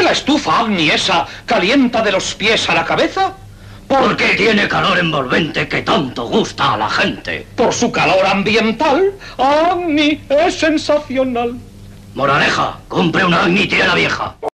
la estufa Agni esa calienta de los pies a la cabeza? Porque tiene calor envolvente que tanto gusta a la gente. Por su calor ambiental, Agni es sensacional. Moraleja, compre una Agni tía la vieja.